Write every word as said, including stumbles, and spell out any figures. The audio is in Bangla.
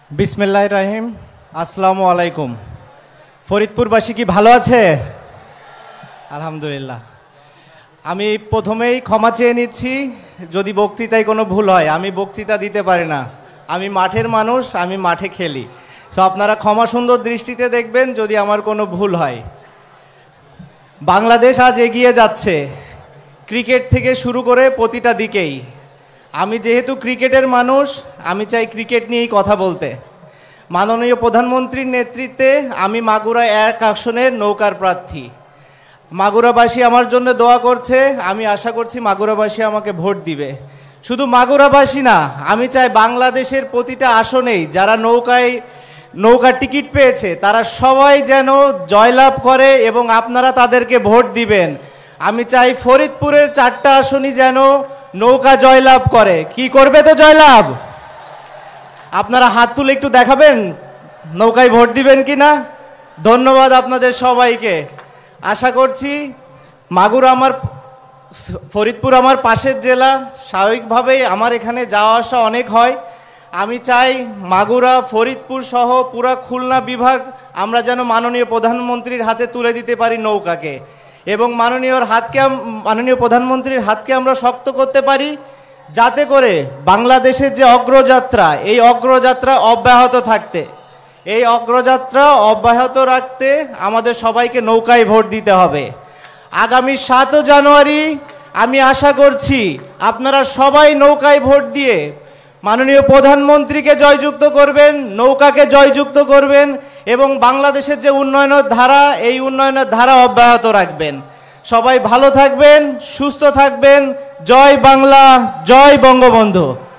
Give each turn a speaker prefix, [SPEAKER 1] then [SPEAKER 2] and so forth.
[SPEAKER 1] বিসমিল্লাহির রহিম। আসসালামু আলাইকুম। ফরিদপুরবাসী কি ভালো আছে? আলহামদুলিল্লাহ। আমি প্রথমেই ক্ষমা চেয়ে নিচ্ছি যদি বক্তৃতায় কোনো ভুল হয়। আমি বক্তৃতা দিতে পারি না, আমি মাঠের মানুষ, আমি মাঠে খেলি। সো আপনারা ক্ষমা সুন্দর দৃষ্টিতে দেখবেন যদি আমার কোনো ভুল হয়। বাংলাদেশ আজ এগিয়ে যাচ্ছে, ক্রিকেট থেকে শুরু করে প্রতিটা দিকেই। আমি যেহেতু ক্রিকেটের মানুষ, আমি চাই ক্রিকেট নিয়েই কথা বলতে। মাননীয় প্রধানমন্ত্রীর নেতৃত্বে আমি মাগুরা এক আসনের নৌকার প্রার্থী। মাগুরাবাসী আমার জন্য দোয়া করছে, আমি আশা করছি মাগুরাবাসী আমাকে ভোট দিবে। শুধু মাগুরাবাসী না, আমি চাই বাংলাদেশের প্রতিটা আসনেই যারা নৌকায় নৌকার টিকিট পেয়েছে তারা সবাই যেন জয়লাভ করে এবং আপনারা তাদেরকে ভোট দিবেন। আমি চাই ফরিদপুরের চারটা আসনই যেন নৌকা জয়লাভ করে। কি করবে তো জয়লাভ? আপনারা হাত তুলে একটু দেখাবেন নৌকায় ভোট দিবেন কিনা। ধন্যবাদ আপনাদের সবাইকে। আশা করছি মাগুরা আমার, ফরিদপুর আমার পাশের জেলা, স্বাভাবিকভাবেই আমার এখানে যাওয়া আসা অনেক হয়। আমি চাই মাগুরা, ফরিদপুর সহ পুরা খুলনা বিভাগ আমরা যেন মাননীয় প্রধানমন্ত্রীর হাতে তুলে দিতে পারি নৌকাকে, এবং মাননীয় হাতকে মাননীয় প্রধানমন্ত্রীর হাতকে আমরা শক্ত করতে পারি, যাতে করে বাংলাদেশের যে অগ্রযাত্রা, এই অগ্রযাত্রা অব্যাহত থাকতে এই অগ্রযাত্রা অব্যাহত রাখতে আমাদের সবাইকে নৌকায় ভোট দিতে হবে। আগামী সাতই জানুয়ারি আমি আশা করছি আপনারা সবাই নৌকায় ভোট দিয়ে মাননীয় প্রধানমন্ত্রীকে জয়যুক্ত করবেন, নৌকাকে জয়যুক্ত করবেন এবং বাংলাদেশের যে উন্নয়নের ধারা, এই উন্নয়নের ধারা অব্যাহত রাখবেন। সবাই ভালো থাকবেন, সুস্থ থাকবেন। জয় বাংলা, জয় বঙ্গবন্ধু।